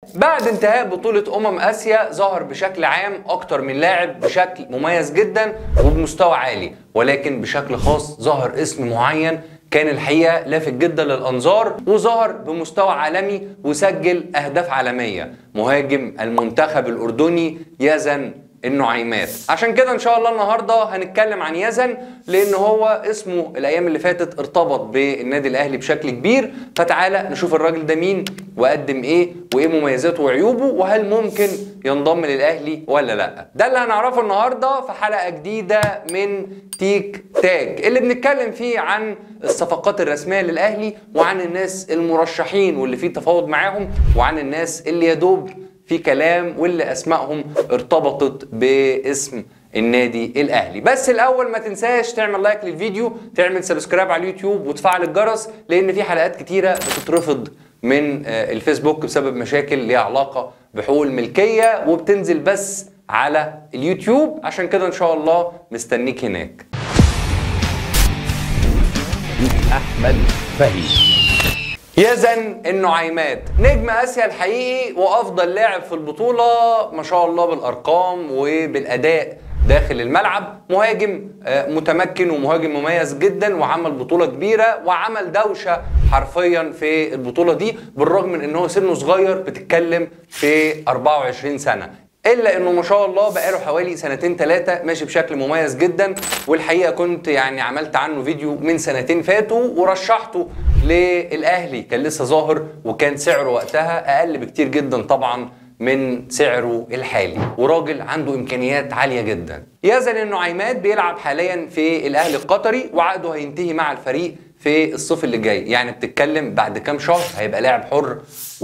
بعد انتهاء بطولة آسيا ظهر بشكل عام أكتر من لاعب بشكل مميز جدا وبمستوى عالي، ولكن بشكل خاص ظهر اسم معين كان الحقيقة لافت جدا للأنظار وظهر بمستوى عالمي وسجل أهداف عالمية، مهاجم المنتخب الأردني يزن النعيمات. عشان كده ان شاء الله النهارده هنتكلم عن يزن، لان هو اسمه الايام اللي فاتت ارتبط بالنادي الاهلي بشكل كبير. فتعالى نشوف الراجل ده مين وقدم ايه وايه مميزاته وعيوبه، وهل ممكن ينضم للاهلي ولا لا. ده اللي هنعرفه النهارده في حلقه جديده من تيك تاك، اللي بنتكلم فيه عن الصفقات الرسميه للاهلي وعن الناس المرشحين واللي فيه تفاوض معاهم وعن الناس اللي يدوب في كلام واللي اسمائهم ارتبطت باسم النادي الاهلي. بس الاول ما تنساش تعمل لايك للفيديو، تعمل سبسكرايب على اليوتيوب وتفعل الجرس، لان في حلقات كتيره بتترفض من الفيسبوك بسبب مشاكل ليها علاقه بحقوق الملكيه وبتنزل بس على اليوتيوب. عشان كده ان شاء الله مستنيك هناك. احمد فهيم. يزن النعيمات نجم آسيا الحقيقي وأفضل لاعب في البطولة ما شاء الله بالأرقام وبالأداء داخل الملعب، مهاجم متمكن ومهاجم مميز جدا، وعمل بطولة كبيرة وعمل دوشة حرفيا في البطولة دي، بالرغم من انه سنه صغير، بتتكلم في 24 سنة، الا انه ما شاء الله بقاله حوالي سنتين ثلاثه ماشي بشكل مميز جدا. والحقيقه كنت يعني عملت عنه فيديو من سنتين فاتوا ورشحته للاهلي، كان لسه ظاهر وكان سعره وقتها اقل بكتير جدا طبعا من سعره الحالي، وراجل عنده امكانيات عاليه جدا. يزن النعيمات بيلعب حاليا في الاهلي القطري وعقده هينتهي مع الفريق في الصيف اللي جاي، يعني بتتكلم بعد كام شهر هيبقى لاعب حر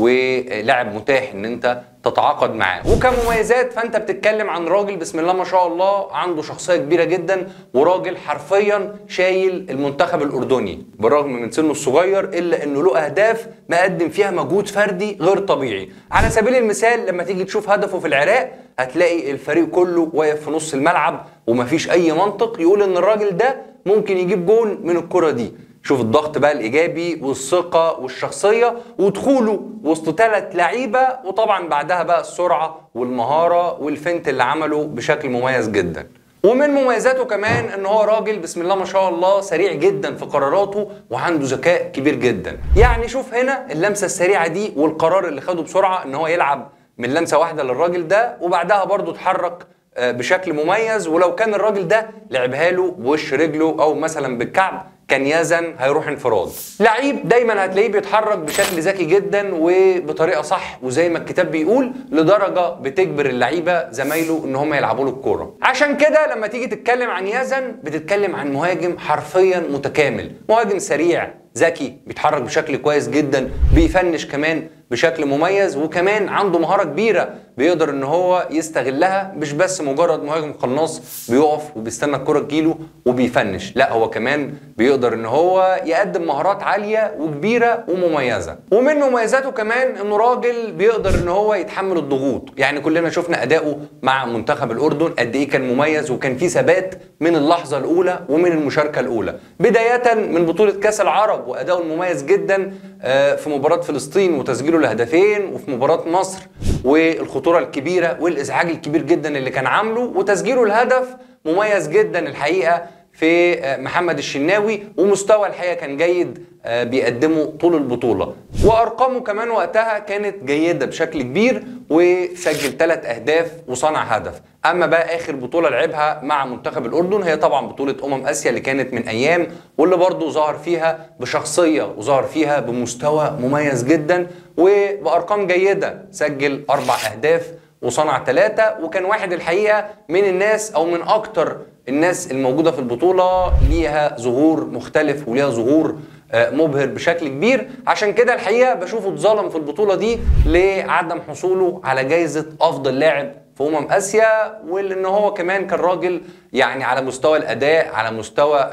ولاعب متاح ان انت تتعاقد معاه. وكمميزات فانت بتتكلم عن راجل بسم الله ما شاء الله عنده شخصيه كبيره جدا، وراجل حرفيا شايل المنتخب الاردني بالرغم من سنه الصغير، الا انه له اهداف مقدم فيها مجهود فردي غير طبيعي. على سبيل المثال لما تيجي تشوف هدفه في العراق هتلاقي الفريق كله واقف في نص الملعب ومفيش اي منطق يقول ان الراجل ده ممكن يجيب جون من الكره دي. شوف الضغط بقى الايجابي والثقه والشخصيه ودخوله وسط 3 لعيبه، وطبعا بعدها بقى السرعه والمهاره والفنت اللي عمله بشكل مميز جدا. ومن مميزاته كمان ان هو راجل بسم الله ما شاء الله سريع جدا في قراراته وعنده ذكاء كبير جدا. يعني شوف هنا اللمسه السريعه دي والقرار اللي خده بسرعه ان هو يلعب من لمسه واحده للراجل ده، وبعدها برضه اتحرك بشكل مميز، ولو كان الراجل ده لعبها له بوش رجله او مثلا بالكعب كان يزن هيروح انفراد. لعيب دايما هتلاقيه بيتحرك بشكل ذكي جدا وبطريقه صح، وزي ما الكتاب بيقول لدرجه بتجبر اللعيبه زمايله ان هم يلعبوا له الكوره. عشان كده لما تيجي تتكلم عن يزن بتتكلم عن مهاجم حرفيا متكامل، مهاجم سريع ذكي بيتحرك بشكل كويس جدا، بيفنش كمان بشكل مميز، وكمان عنده مهارة كبيرة بيقدر ان هو يستغلها، مش بس مجرد مهاجم قناص بيقف وبيستنى الكرة تجيله وبيفنش، لا هو كمان بيقدر ان هو يقدم مهارات عالية وكبيرة ومميزة. ومن مميزاته كمان انه راجل بيقدر ان هو يتحمل الضغوط، يعني كلنا شفنا اداؤه مع منتخب الاردن قد ايه كان مميز، وكان في ثبات من اللحظة الاولى ومن المشاركة الاولى، بداية من بطولة كاس العرب واداؤه المميز جدا في مباراة فلسطين وتسجيله الهدفين، وفي مباراة مصر والخطورة الكبيرة والإزعاج الكبير جدا اللي كان عامله، وتسجيله الهدف مميز جدا الحقيقة في محمد الشناوي، ومستوى الحقيقة كان جيد بيقدمه طول البطولة، وأرقامه كمان وقتها كانت جيدة بشكل كبير، وسجل 3 أهداف وصنع هدف. أما بقى آخر بطولة لعبها مع منتخب الأردن هي طبعا بطولة آسيا اللي كانت من أيام، واللي برضه ظهر فيها بشخصية وظهر فيها بمستوى مميز جدا وبأرقام جيدة، سجل 4 أهداف وصنع 3، وكان واحد الحقيقة من الناس أو من أكتر الناس الموجودة في البطولة ليها ظهور مختلف وليها ظهور مبهر بشكل كبير. عشان كده الحقيقة بشوفه اتظلم في البطولة دي لعدم حصوله على جائزة أفضل لاعب في آسيا، ولأن هو كمان كان راجل يعني على مستوى الأداء، على مستوى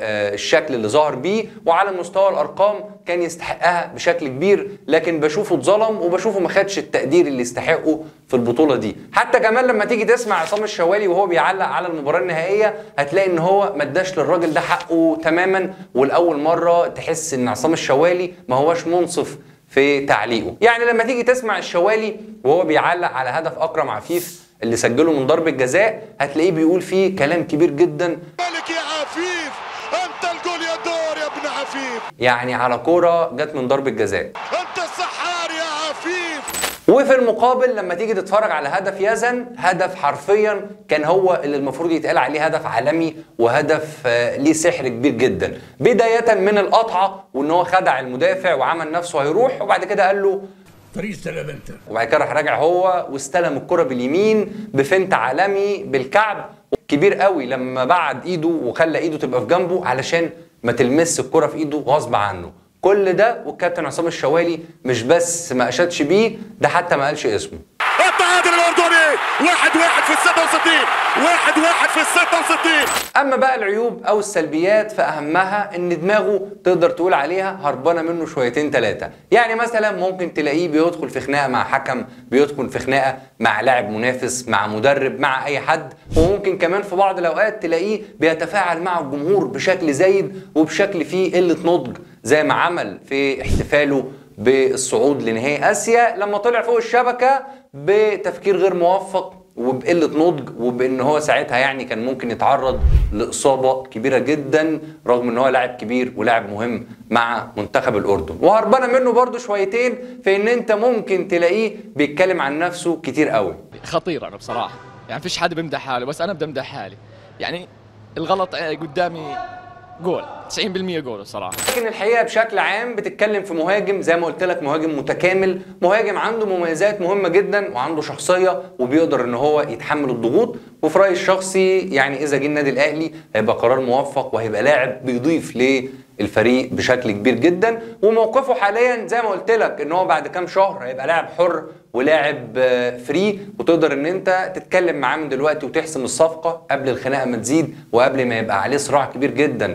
الشكل اللي ظهر بيه، وعلى مستوى الأرقام كان يستحقها بشكل كبير، لكن بشوفه اتظلم وبشوفه ما خدش التقدير اللي يستحقه في البطولة دي. حتى كمان لما تيجي تسمع عصام الشوالي وهو بيعلق على المباراة النهائية هتلاقي ان هو ما اداش للراجل ده حقه تماما، والأول مرة تحس ان عصام الشوالي ما هوش منصف في تعليقه. يعني لما تيجي تسمع الشوالي وهو بيعلق على هدف اكرم عفيف اللي سجله من ضربة جزاء، هتلاقيه بيقول فيه كلام كبير جدا. مالك يا عفيف، انت الجول يا دور يا ابن عفيف، يعني على كورة جت من ضربة جزاء، انت السحار يا عفيف. وفي المقابل لما تيجي تتفرج على هدف يزن، هدف حرفيا كان هو اللي المفروض يتقال عليه هدف عالمي وهدف ليه سحر كبير جدا، بداية من القطعة وان هو خدع المدافع وعمل نفسه هيروح، وبعد كده قال له طريق استلم انت، وبعد كده راح راجع هو واستلم الكرة باليمين بفنت عالمي بالكعب كبير قوي، لما بعد ايده وخلى ايده تبقى في جنبه علشان ما تلمس الكرة في ايده غصب عنه. كل ده والكابتن عصام الشوالي مش بس ما اشادش بيه، ده حتى ما قالش اسمه. التعادل الاردني 1-1 في ال 66، 1-1 في ال 66. اما بقى العيوب او السلبيات فاهمها ان دماغه تقدر تقول عليها هربانه منه شويتين ثلاثه. يعني مثلا ممكن تلاقيه بيدخل في خناقه مع حكم، بيدخل في خناقه مع لاعب منافس، مع مدرب، مع اي حد، وممكن كمان في بعض الاوقات تلاقيه بيتفاعل مع الجمهور بشكل زايد وبشكل فيه قله نضج، زي ما عمل في احتفاله بالصعود لنهائي اسيا لما طلع فوق الشبكه بتفكير غير موفق وبقله نضج، وبان هو ساعتها يعني كان ممكن يتعرض لاصابه كبيره جدا، رغم ان هو لاعب كبير ولاعب مهم مع منتخب الاردن. وهربانه منه برضو شويتين في ان انت ممكن تلاقيه بيتكلم عن نفسه كتير قوي. خطير انا بصراحه، يعني فيش حد بيمدح حاله، بس انا بدي امدح حالي. يعني الغلط قدامي جول 90% جول الصراحه. لكن الحقيقه بشكل عام بتتكلم في مهاجم زي ما قلت لك، مهاجم متكامل، مهاجم عنده مميزات مهمه جدا وعنده شخصيه وبيقدر ان هو يتحمل الضغوط. وفي رايي الشخصي يعني اذا جه النادي الاهلي هيبقى قرار موفق وهيبقى لاعب بيضيف للفريق بشكل كبير جدا. وموقفه حاليا زي ما قلت لك ان هو بعد كام شهر هيبقى لاعب حر ولاعب فري، وتقدر ان انت تتكلم معاه من دلوقتي وتحسم الصفقه قبل الخناقه ما تزيد وقبل ما يبقى عليه صراع كبير جدا.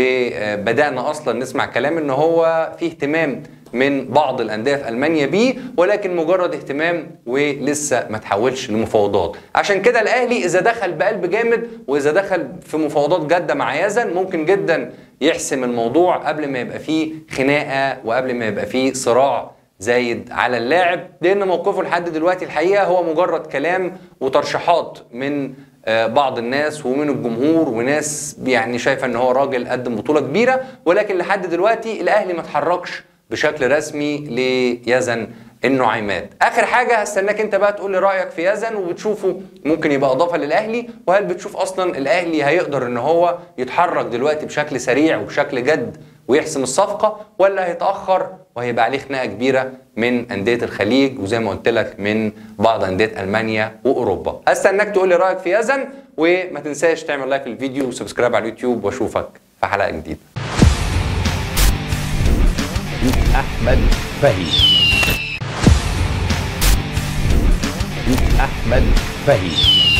وبدانا اصلا نسمع كلام ان هو فيه اهتمام من بعض الانديه في المانيا بيه، ولكن مجرد اهتمام ولسه ما تحولش لمفاوضات. عشان كده الاهلي اذا دخل بقلب جامد واذا دخل في مفاوضات جاده مع يزن ممكن جدا يحسم الموضوع قبل ما يبقى فيه خناقه وقبل ما يبقى فيه صراع زايد على اللاعب، لان موقفه لحد دلوقتي الحقيقه هو مجرد كلام وترشيحات من بعض الناس ومن الجمهور وناس يعني شايفه ان هو راجل قدم بطوله كبيره، ولكن لحد دلوقتي الاهلي ما اتحركش بشكل رسمي ليزن النعيمات. اخر حاجه هستناك انت بقى تقول لي رايك في يزن، وبتشوفه ممكن يبقى اضافه للاهلي، وهل بتشوف اصلا الاهلي هيقدر ان هو يتحرك دلوقتي بشكل سريع وبشكل جد ويحسم الصفقه، ولا هيتاخر وهيبقى عليه خناقه كبيره من انديه الخليج وزي ما قلت لك من بعض انديه المانيا واوروبا. هستناك تقول لي رايك في يزن، وما تنساش تعمل لايك للفيديو وسبسكرايب على اليوتيوب، واشوفك في حلقه جديده. أحمد فهيم.